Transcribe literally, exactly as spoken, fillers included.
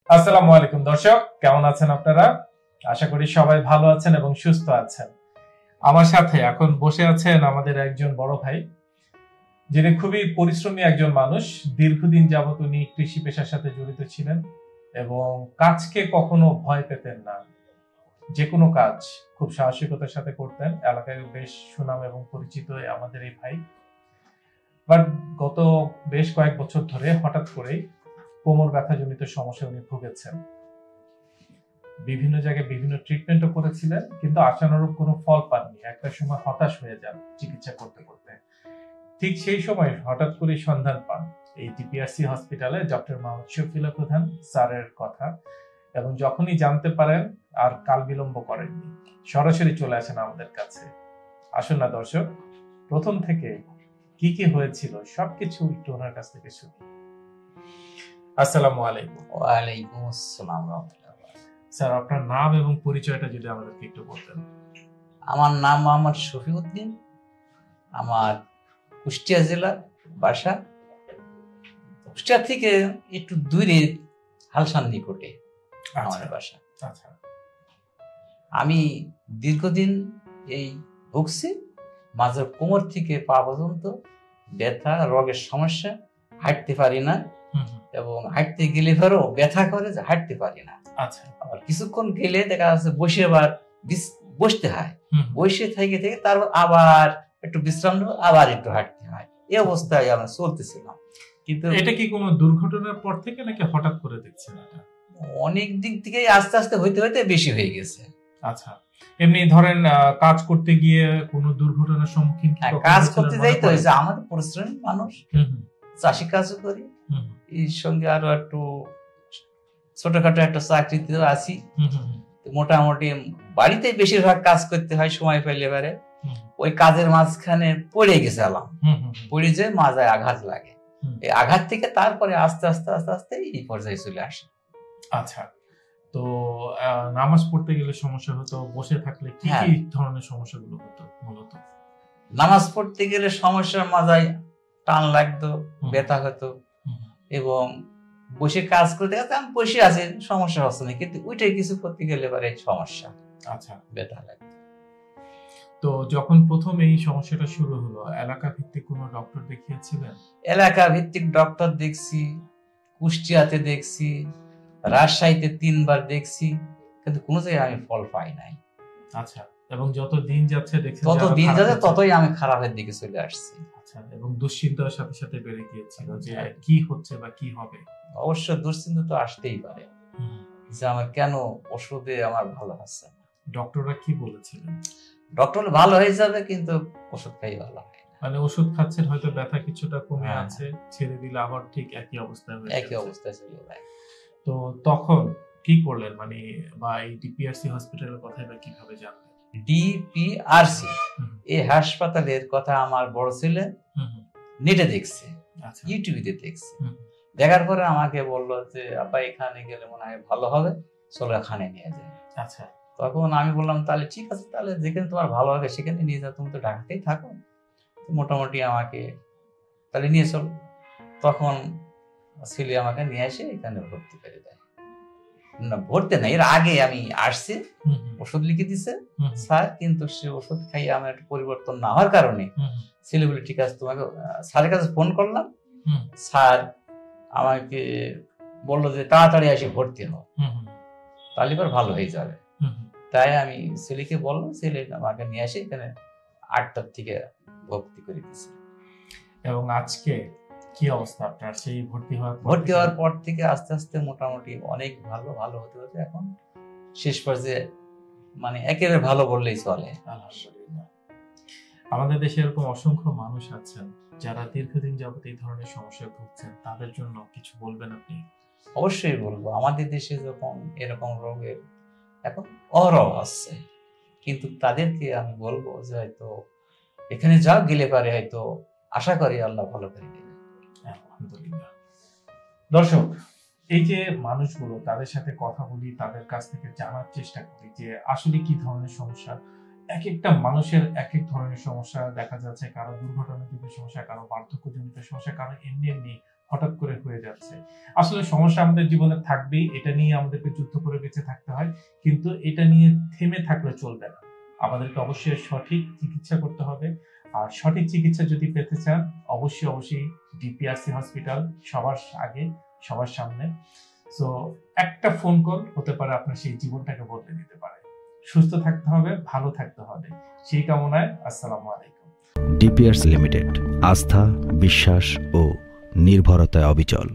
আসসালামু আলাইকুম দর্শক, কেমন আছেন আপনারা? আশা করি সবাই ভালো আছেন এবং সুস্থ আছেন। আমার সাথে এখন বসে আছেন আমাদের একজন বড় ভাই, যিনি খুবই পরিশ্রমী একজন মানুষ। দীর্ঘদিন যাবত উনি কৃষি পেশার সাথে জড়িত ছিলেন এবং কাজকে কখনো ভয় পেতেন না। যে কোনো কাজ খুব সাহসিকতার সাথে করতেন। এলাকায় বেশ সুনাম এবং পরিচিত আমাদের এই ভাই। বাট গত বেশ কয়েক বছর ধরে হঠাৎ করেই কোমর ব্যথাজনিত সমস্যা উনি ভুগেছেন। বিভিন্ন জায়গায় বিভিন্ন ট্রিটমেন্টও করেছিলেন, কিন্তু আশানুরূপ কোনো ফল পাননি। একটা সময় হতাশ হয়ে যান চিকিৎসা করতে করতে। ঠিক সেই সময় হঠাৎ করে সন্ধান পান এই টিপিআরসি হসপিটালে ডক্টর মোহাম্মদ শফিউল্লাহ প্রধান স্যারের কথা, এবং যখনই জানতে পারেন আর কাল বিলম্ব করেননি, সরাসরি চলে আসেন আমাদের কাছে। আসুন না দর্শক, প্রথম থেকে কি কি হয়েছিল সবকিছু একটু ওনার কাছ থেকে শুনি। আসসালামু আলাইকুম। ওয়ালাইকুম আসসালাম রাহমাতুল্লাহ। স্যার, আপনার নাম এবং পরিচয়টা যদি আমাদেরকে একটু বলতেন। আমার নাম মোহাম্মদ শফিউদ্দিন, আমার কুষ্টিয়া জেলা বাসা। কুষ্টিয়া থেকে একটু দূরে হালসান নিকটে আমার বাসা। আচ্ছা, আমি দীর্ঘদিন এই ভুগছি, মাঝের কোমর থেকে পা পর্যন্ত ব্যথা রোগের সমস্যা, হাঁটতে পারি না এবং হাঁটতে গেলে ধরো ব্যথা করে যে হাঁটতে পারি না। আচ্ছা, আবার কিছুক্ষণ গেলে দেখা যাচ্ছে বসে আবার বসতে হয়, বসে থেকে থেকে তারপর আবার একটু বিশ্রাম নেবো, আবার একটু হাঁটতে হয়। এই অবস্থায় আমরা চলতেছিলাম। কিন্তু এটা কি কোনো দুর্ঘটনার পর থেকে নাকি হঠাৎ করে দেখছেন? এটা অনেক দিক থেকে আস্তে আস্তে হইতে হইতে বেশি হয়ে গেছে। আচ্ছা, এমনি ধরেন কাজ করতে গিয়ে কোনো দুর্ঘটনার সম্মুখীন? কাজ করতে যাইতে হয়েছে, আমাদের পরিশ্রমী মানুষ, চাষি কাজও করি, এর সঙ্গে আরো একটু ছোটখাটো একটা চাকরিতে আছি। মোটামুটি বাড়িতে বেশিরভাগ কাজ করতে হয় সময় পেলে এবারে। ওই কাজের মাঝখানে পড়ে গেছিলাম, পড়ে যে মাজায় আঘাত লাগে। এই আঘাত থেকে তারপরে আস্তে আস্তে আস্তে আস্তে এই পর্যায়ে চলে আসে। আচ্ছা, তো নামাজ পড়তে গেলে সমস্যা হতো, বসে থাকলে কি কি ধরনের সমস্যাগুলো হতো? মূলত নামাজ পড়তে গেলে সমস্যার মাজায় টান লাগতো, ব্যথা হতো, এবং বসে কাজ করতে গেলে আমি বসে আছি, সমস্যা হচ্ছে না, কিন্তু ওইটাই কিছু করতে গেলে পরে সমস্যা। আচ্ছা, ব্যথা লাগতো। তো যখন প্রথম এই সমস্যাটা শুরু হলো, এলাকা ভিত্তিক কোনো ডক্টর দেখিয়েছিলেন? এলাকা ভিত্তিক ডক্টর দেখছি, কুষ্টিয়াতে দেখছি, রাজশাহীতে তিনবার দেখছি, কিন্তু কোনো জায়গায় আমি ফল পাই নাই। আচ্ছা, এবং যত দিন যাচ্ছে দেখছেন তত দিন যাচ্ছে ততই আমি খারাপের দিকে চলে আসছি। আচ্ছা, এবং দুশ্চিন্তার সাথে সাথে বেড়ে গিয়েছিল যে কি হচ্ছে বা কি হবে। অবশ্য দুশ্চিন্তা তো আসতেই পারে যে আমার কেন ওষুধে আমার ভালো হচ্ছে না। ডক্টররা কি বলেছিলেন? ডক্টর ভালো হয়ে যাবে, কিন্তু ওষুধ খাই ভালো হয় না। মানে ওষুধ খাচ্ছেন, হয়তো ব্যথা কিছুটা কমে আছে, ছেড়ে দিলে আবার ঠিক একই অবস্থায় হয়ে একই অবস্থায় চলে যায়। তো তখন কি করলেন, মানে বা এই ডিপিআরসি হসপিটালের কথা বা কিভাবে জানলেন? ডিপিআরসি এই হাসপাতালের কথা আমার বড় ছেলে নেটে দেখছে, ইউটিউবে দেখছে। দেখার পরে আমাকে বললো যে আপা এখানে গেলে মনে হয় ভালো হবে, চলো এখানে নিয়ে যায়। আচ্ছা, তখন আমি বললাম তাহলে ঠিক আছে, তাহলে যেখানে তোমার ভালো হবে সেখানে নিয়ে যাও, তুমি তো ঢাকাতেই থাকো। মোটামুটি আমাকে তাহলে নিয়ে চলো। তখন ছেলে আমাকে নিয়ে এসে এখানে ভর্তি করে দেয়। না ভর্তি না, এর আগে আমি আসছি, ওষুধ লিখে দিছে স্যার, কিন্তু সে ওষুধ খাইয়ে আমার একটা পরিবর্তন না হওয়ার কারণে ছেলে বলে ঠিক আছে, তোমাকে স্যারের কাছে ফোন করলাম। স্যার আমাকে বললো যে তাড়াতাড়ি এসে ভর্তি হও, তাহলে এবার ভালো হয়ে যাবে। তাই আমি ছেলেকে বললাম, ছেলে আমাকে নিয়ে আসে এখানে আটটার থেকে ভর্তি করে দিয়েছে। এবং আজকে কি অবস্থা আপনার? সেই ভর্তি হওয়ার ভর্তি হওয়ার পর থেকে আস্তে আস্তে মোটামুটি অনেক ভালো ভালো হতে হতে এখন শেষ পর্যায়ে মানে একেবারে ভালো বললেই চলে। আলহামদুলিল্লাহ। আমাদের দেশে এরকম অসংখ্য মানুষ আছেন যারা দীর্ঘদিন যাবত এই ধরনের সমস্যায় ভুগছেন, তাদের জন্য কিছু বলবেন আপনি? অবশ্যই বলবো। আমাদের দেশে যখন এরকম রোগের এখন অহরহ আসছে, কিন্তু তাদেরকে আমি বলবো যে হয়তো এখানে যাও, গেলে পারে হয়তো আশা করি আল্লাহ ভালো করে দেবে। আলহামদুলিল্লাহ। দর্শক, এই যে মানুষগুলো, তাদের সাথে কথা বলি, তাদের কাছ থেকে জানার চেষ্টা করি যে আসলে কি ধরনের সমস্যা। এক একটা মানুষের এক এক ধরনের সমস্যা দেখা যাচ্ছে, কারো দুর্ঘটনাজনিত সমস্যা, কারো বার্ধক্যজনিত সমস্যা, কারো এমনি এমনি হঠাৎ করে হয়ে যাচ্ছে। আসলে সমস্যা আমাদের জীবনে থাকবেই, এটা নিয়ে আমাদেরকে যুদ্ধ করে বেঁচে থাকতে হয়, কিন্তু এটা নিয়ে থেমে থাকলে চলবে না। আমাদেরকে অবশ্যই সঠিক চিকিৎসা করতে হবে। আর সঠিক চিকিৎসা যদি পেতে চান, অবশ্যই অবশ্যই ডিপিআরসি হসপিটাল সবার আগে, সবার সামনে। সো একটা ফোন কল হতে পারে আপনার সেই জীবনটাকে বদলে দিতে পারে। সুস্থ থাকতে হবে, ভালো থাকতে হবে, সেই কামনায় আসসালামু আলাইকুম। ডিপিআরসি লিমিটেড, আস্থা, বিশ্বাস ও নির্ভরতায় অবিচল।